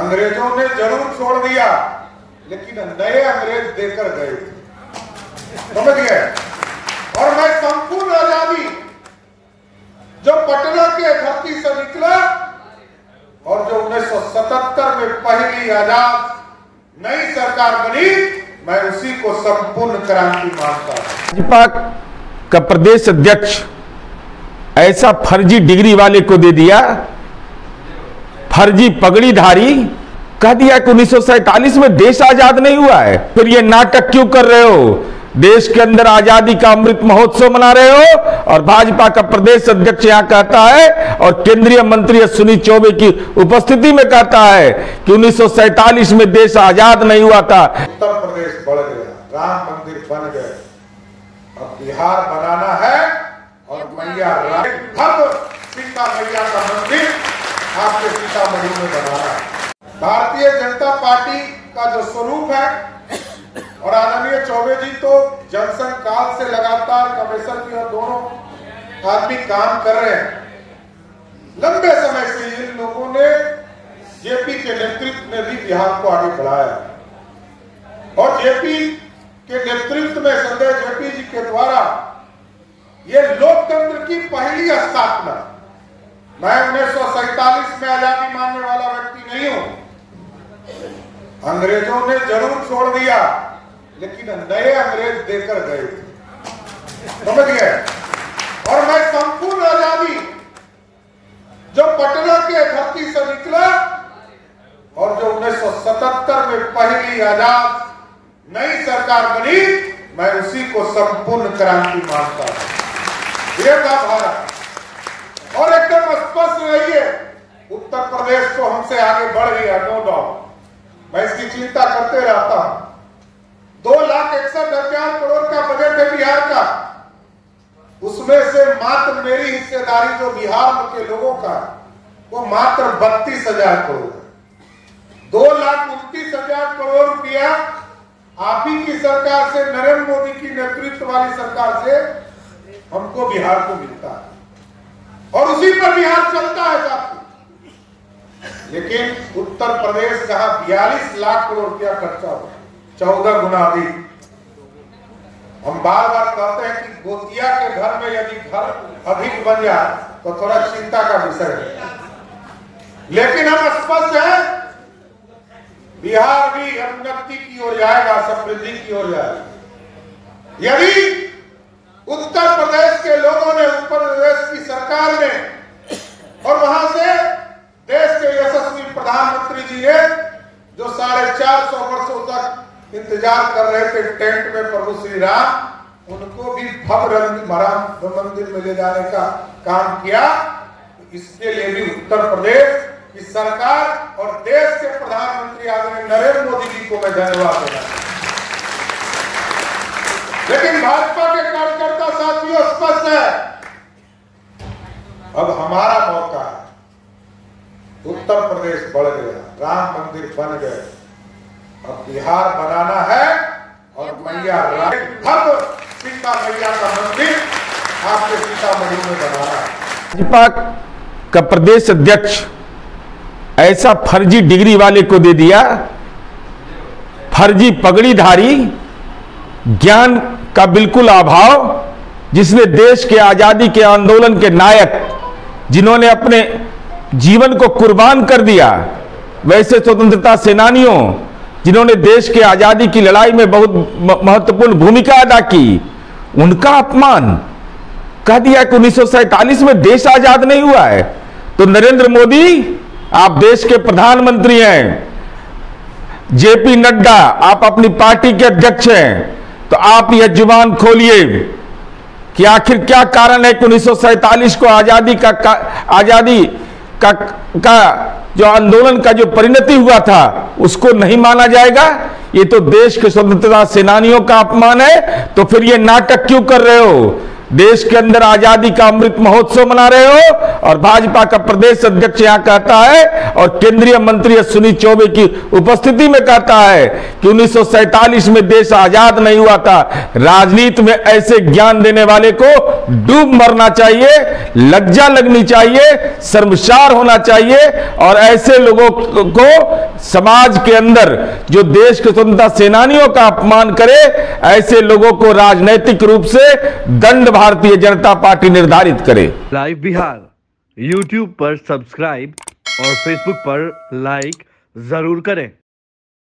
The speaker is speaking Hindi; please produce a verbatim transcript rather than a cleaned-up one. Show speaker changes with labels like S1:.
S1: अंग्रेजों ने जरूर छोड़ दिया, लेकिन नए अंग्रेज देकर गए थे, समझ गए। और मैं संपूर्ण आजादी जो पटना के धरती से निकला और जो उन्नीस सौ सतहत्तर में पहली आजाद नई सरकार बनी, मैं उसी को संपूर्ण क्रांति मानता हूं।
S2: भाजपा का प्रदेश अध्यक्ष ऐसा फर्जी डिग्री वाले को दे दिया, फर्जी पगड़ीधारी, कह दिया कि उन्नीस सौ सैतालीस में देश आजाद नहीं हुआ है। फिर ये नाटक क्यों कर रहे हो? देश के अंदर आजादी का अमृत महोत्सव मना रहे हो और भाजपा का प्रदेश अध्यक्ष यहां कहता है और केंद्रीय मंत्री अश्विनी चौबे की उपस्थिति में कहता है कि उन्नीस सौ सैतालीस में देश आजाद नहीं हुआ था।
S1: उत्तर प्रदेश बढ़ गया, राम मंदिर बन गए, अब बिहार बनाना है और मैया भव्य सीता मैया का मंदिर आपके सीतामढ़ी में बनाना है। भारतीय जनता पार्टी का जो स्वरूप है, और आदरणीय चौबे जी तो जनसंघ काल से लगातार कमिश्नर की और दोनों आदमी काम कर रहे हैं। लंबे समय से इन लोगों ने जेपी के नेतृत्व में भी बिहार को आगे बढ़ाया और जेपी के नेतृत्व में संजय जेपी जी के द्वारा ये लोकतंत्र की पहली स्थापना। मैं उन्नीस सौ सैतालीस में आजादी मानने वाला व्यक्ति नहीं हूं। अंग्रेजों ने जरूर छोड़ दिया, लेकिन नए अंग्रेज देकर गए थे, समझ गए। और मैं संपूर्ण आजादी जो पटना के धरती से निकला और जो उन्नीस सौ सतहत्तर में पहली आजाद नई सरकार बनी, मैं उसी को संपूर्ण क्रांति मानता हूं। ये था भारत। और एकदम स्पष्ट रहिए, उत्तर प्रदेश तो हमसे आगे बढ़ गया, नो डाउट, मैं इसकी चिंता करते रहता हूं। दो लाख इकसठ हजार करोड़ का बजट है बिहार का, उसमें से मात्र मेरी हिस्सेदारी जो बिहार के लोगों का वो मात्र बत्तीस हजार करोड़ है। दो लाख उनतीस हजार करोड़ रुपया आप ही की सरकार से, नरेंद्र मोदी की नेतृत्व वाली सरकार से हमको बिहार को मिलता है और उसी पर बिहार चलता है साथी। लेकिन उत्तर प्रदेश जहां बयालीस लाख करोड़ रुपया खर्चा हुआ, चौदह गुना अधिक। हम बार बार कहते हैं कि गोतिया के घर में यदि घर अधिक बन जाए तो थोड़ा चिंता का विषय है, लेकिन हम स्पष्ट है बिहार भी उन्नति की ओर जाएगा, समृद्धि की ओर जाएगा। यदि उत्तर प्रदेश के लोगों ने, उत्तर प्रदेश की सरकार ने और वहां से देश के यशस्वी प्रधानमंत्री जी ने जो साढ़े चार सौ वर्षों तक इंतजार कर रहे थे टेंट में प्रभु श्री राम, उनको भी भव्य मंदिर में ले जाने का काम किया। इसके लिए भी उत्तर प्रदेश की सरकार और देश के प्रधानमंत्री आदरणीय नरेंद्र मोदी जी को मैं धन्यवाद देना। लेकिन भाजपा के कार्यकर्ता साथियों, स्पष्ट है अब हमारा मौका है। उत्तर प्रदेश बढ़ गया, राम मंदिर बन गए, अब बिहार बनाना है और मैया भव्य सीता मैया का मंदिर आपके सीतामढ़ी में बनाना है।
S2: भाजपा का प्रदेश अध्यक्ष ऐसा फर्जी डिग्री वाले को दे दिया, फर्जी पगड़ीधारी, ज्ञान का बिल्कुल अभाव, जिसने देश के आजादी के आंदोलन के नायक, जिन्होंने अपने जीवन को कुर्बान कर दिया, वैसे स्वतंत्रता सेनानियों जिन्होंने देश के आजादी की लड़ाई में बहुत महत्वपूर्ण भूमिका अदा की, उनका अपमान, कह दिया कि उन्नीस सौ सैतालीस में देश आजाद नहीं हुआ है। तो नरेंद्र मोदी, आप देश के प्रधानमंत्री हैं, जेपी नड्डा आप अपनी पार्टी के अध्यक्ष हैं, तो आप यह जुबान खोलिए कि आखिर क्या कारण है कि उन्नीस सौ सैतालीस को आजादी का, का आजादी का, का जो आंदोलन का जो परिणति हुआ था उसको नहीं माना जाएगा। ये तो देश के स्वतंत्रता सेनानियों का अपमान है। तो फिर ये नाटक क्यों कर रहे हो? देश के अंदर आजादी का अमृत महोत्सव मना रहे हो, और भाजपा का प्रदेश अध्यक्ष यहां कहता है और केंद्रीय मंत्री अश्विनी चौबे की उपस्थिति में कहता है कि उन्नीस सौ सैंतालीस में देश आजाद नहीं हुआ था। राजनीति में ऐसे ज्ञान देने वाले को डूब मरना चाहिए, लज्जा लगनी चाहिए, शर्मसार होना चाहिए, और ऐसे लोगों को समाज के अंदर जो देश के स्वतंत्रता सेनानियों का अपमान करे, ऐसे लोगों को राजनैतिक रूप से दंड भारतीय जनता पार्टी निर्धारित करे।
S3: लाइव बिहार यूट्यूब पर सब्सक्राइब और फेसबुक पर लाइक जरूर करें।